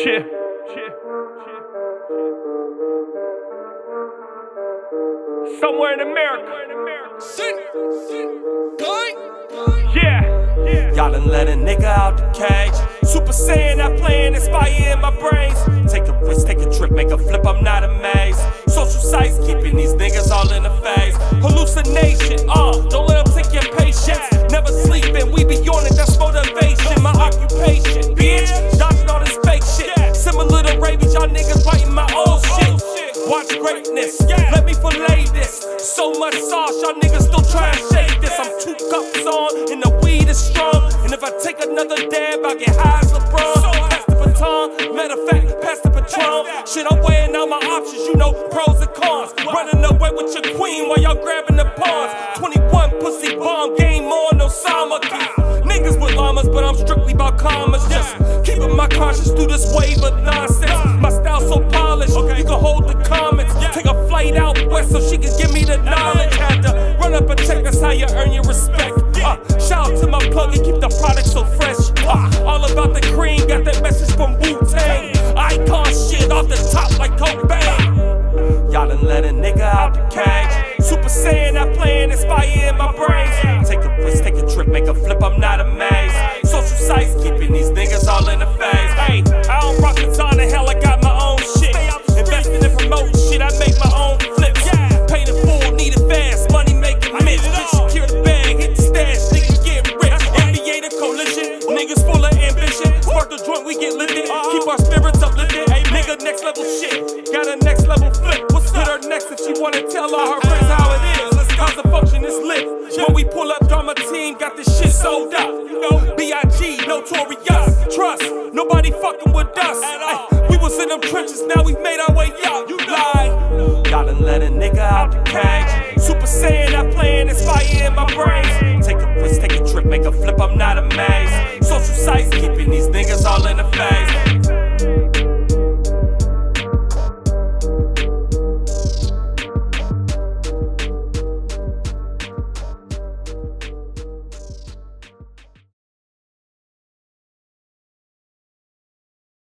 Chip. Somewhere in America. Yeah. Y'all done let a nigga out the cage. Super Saiyan, I playing, inspiring my brains. Take a risk, take a trip, make a flip, I'm not amazed. Social sites keeping these niggas all in the face. Hallucination, don't let them take your patience. Never sleeping, we be on it, that's motivation. My occupation, bitch, dodging all this fake shit. Similar to rabies, y'all niggas biting my old shit. Watch greatness, let me fillet this. So much sauce, y'all niggas still try and shake this. I'm 2 cups on, and the weed is strong. And if I take another dab, I get high as LeBron. Pass the baton, matter of fact, pass the Patron. Shit, I'm weighing out my options, you know, pros and cons. Running away with your queen while y'all grabbing the pawns. 21 pussy bomb, game on, no summer key. Niggas with llamas, but I'm strictly about commas. Just keeping my conscience through this wave of nonsense. My style so polished, you can hold the comments. Take a flight out west so she can give me the knowledge. Had to run up and check, that's how you earn your respect. Shout out to my plug and keep the product so fresh. All about the cream, got that message from Wu-Tang. Icon shit off the top like Cobain. Y'all done let a nigga out the cage. Super Saiyan, I playing, inspiring my brains. Take a risk, take a trip, make a flip, I'm not amazed. Social sites keeping these niggas all in the face. Hey, I don't rock the ton of hell, I got my own shit. Investing in promoting shit, I make my own flips. Paid in full, need it fast, money making mitts. Bitch, secure the bag, hit the stash, niggas get rich. NBA the coalition, niggas full of ambition. Spark the joint, we get lit in. Keep our spirits uplifted. Hey, nigga, next level shit. Got a next level flip. What's with her next if she wanna tell all her friends how it is? How's the function is lit. When we pull up, drama team got this shit sold up. You know, B.I.G. notorious. Trust, nobody fucking with us. Ay, we was in them trenches, now we made our way out. You lie. Y'all done let a nigga out the cage. Super Saiyan, I playing, inspiring my brains. Take a risk, take a trip, make a flip, I'm not amazed.